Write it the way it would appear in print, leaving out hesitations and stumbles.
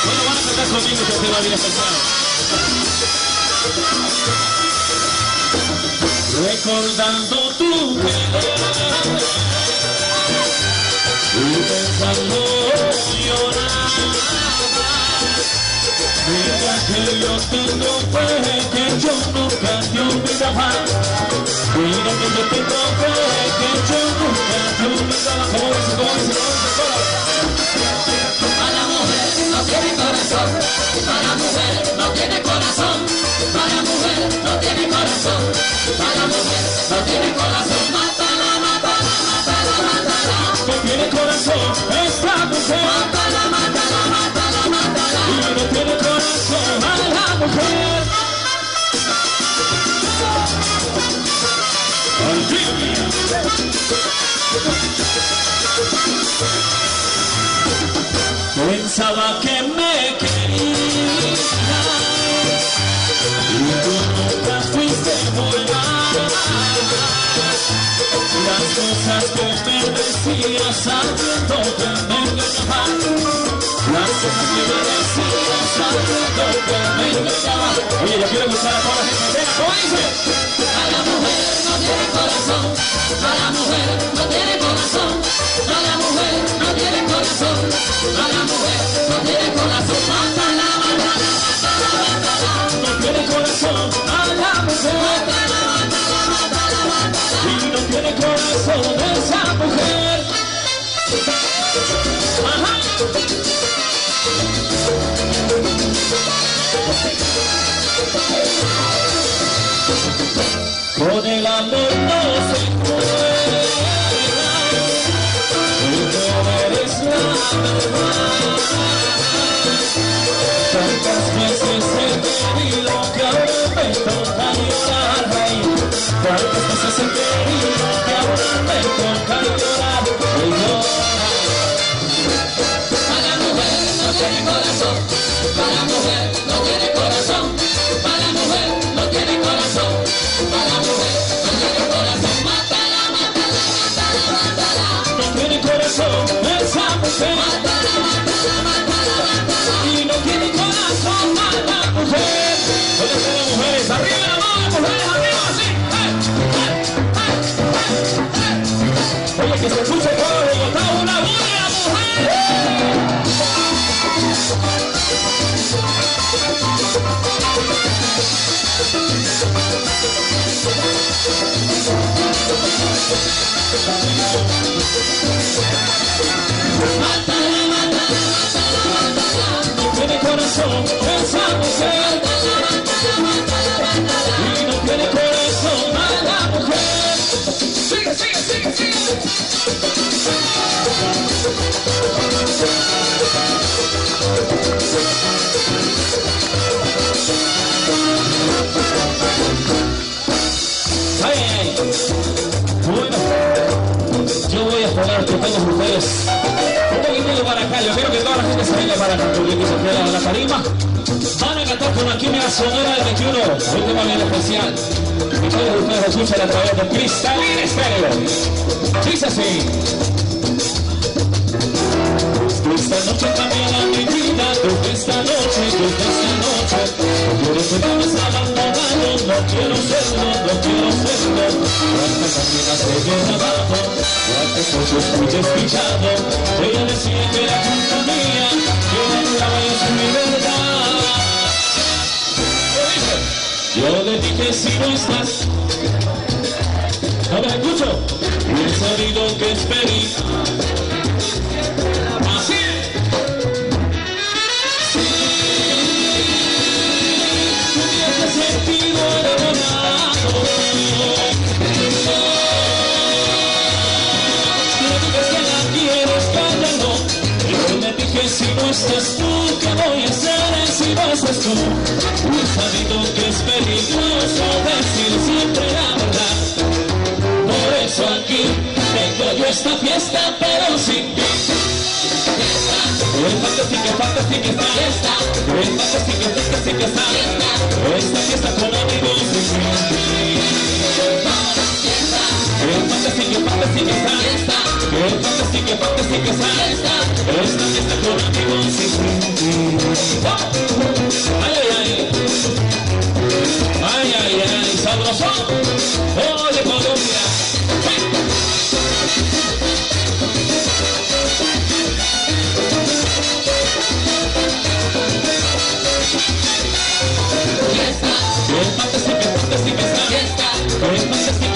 Bueno, van a cantar conmigo que te va bien especial. Recordando tu querer y pensando lloraba. Mira que yo tengo fe, que yo nunca te olvidaba. Mira que yo tengo fe, que yo nunca te olvidaba. ¿Cómo dice, cómo dice, cómo dice, cómo? Para mujer no tiene corazón, para mujer no tiene corazón, para mujer no tiene corazón, para mujer no tiene corazón. Mátala, mátala, mátala, mátala. No tiene corazón esta mujer. Mátala, mátala, mátala, mátala. Y no tiene corazón a la mujer. Pensaba que me querías y tú nunca fuiste buena. Las cosas que me decías sabiendo que me engañabas. Las cosas que me decías sabiendo que me engañabas. Oye, yo quiero escuchar a toda la gente. Venga, ¿cómo dice? La mujer no tiene corazón, la mujer no tiene corazón, la mujer no tiene corazón, la mujer no tiene corazón. Mátala, mátala, mátala, mátala. No tiene corazón a la mujer. Mátala, mátala, mátala, mátala. Y no tiene corazón esa mujer. Ajá. Con el amor no se juega, tú no eres la verdad. Tantas veces he querido que ahora me toca llorar. Tantas veces he querido que ahora me toca llorar. La mujer no tiene corazón, la mujer no tiene corazón, la mujer no tiene corazón, la mujer no tiene corazón. Mátala, mátala, mátala, mátala. No tiene corazón esa mujer. Mátala, mátala, mátala, mátala. Y no tiene corazón a la mujer. ¿Dónde están las mujeres? ¡Arriba la mano, mujeres! ¡Arriba, así! Oye, que se escuche todo Bogotá, una buena mujer. Mátala, mátala, mátala, mátala. No tiene corazón esa mujer. Y no tiene corazón a la mujer. Sigue, sigue, sigue, sigue. Ay, ay. Bueno, yo voy a jugar con todos ustedes un poquitito para acá. Yo quiero que toda la gente se venga para acá, porque se queda en la tarima. Van a cantar con la química sonora del 21, un tema bien especial. Y todos ustedes escuchan a través de Cristalina Estéreo. Dice así. Esta noche cambiará mi vida, desde esta noche, desde esta noche. No quiero que me hayas abandonado, no quiero serlo, no quiero serlo. Cuántas amigas se vienen abajo, cuántas noches fui desdichado. Ella decía que era culpa mía, que la vaya sin mi verdad. Yo le dije si no estás, no me escucho, y he sabido que es feliz. Si no estás tú, ¿qué voy a hacer si no estás tú? He sabido que es peligroso decir siempre la verdad. Por eso aquí tengo yo esta fiesta, pero sin ti. Es fantástica, fantástica esta fiesta. Es fantástica, fantástica esta fiesta. Esta fiesta con amigos sin ti. Es fantástica, fantástica esta fiesta. Es fantástica, fantástica esta fiesta. Esta fiesta con amigos sin ti. fantástica está, con el fantástico